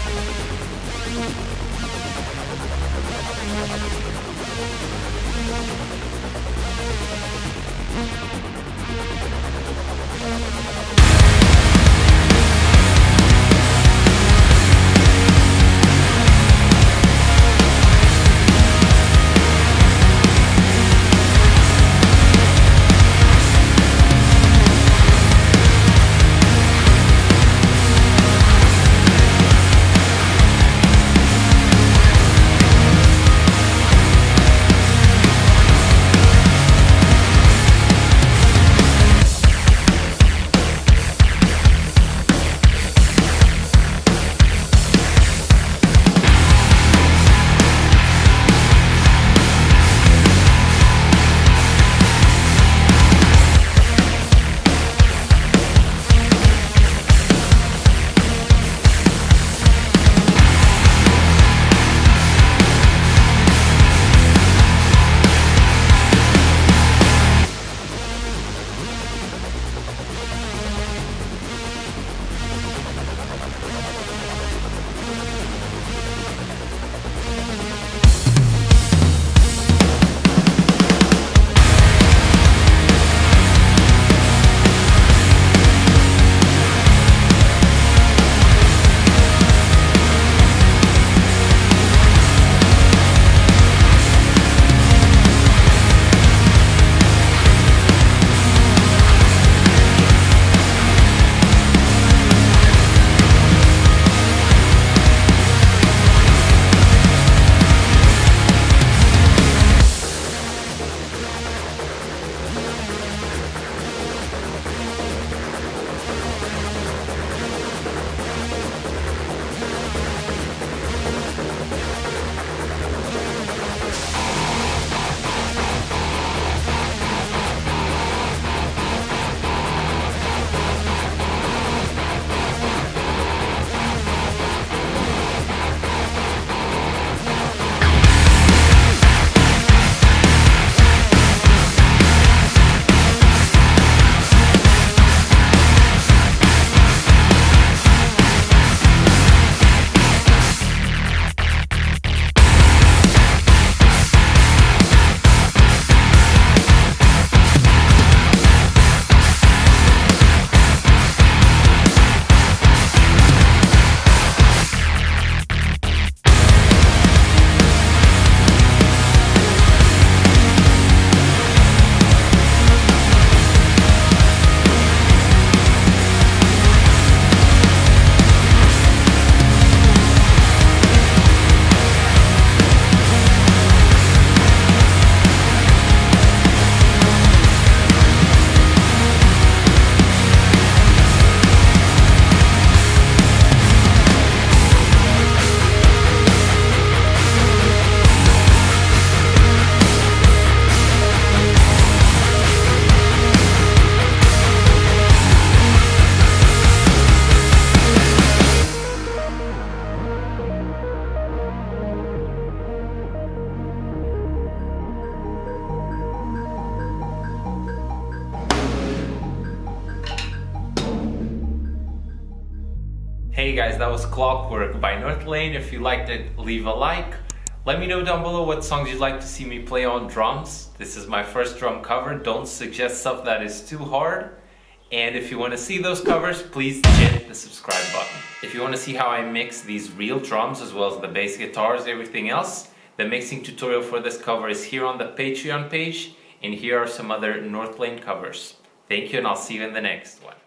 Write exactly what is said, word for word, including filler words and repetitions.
Hey guys, that was Clockwork by Northlane. If you liked it, leave a like. Let me know down below what songs you'd like to see me play on drums. This is my first drum cover. Don't suggest stuff that is too hard. And if you want to see those covers, please hit the subscribe button. If you want to see how I mix these real drums as well as the bass guitars, everything else, the mixing tutorial for this cover is here on the Patreon page, and here are some other Northlane covers. Thank you, and I'll see you in the next one.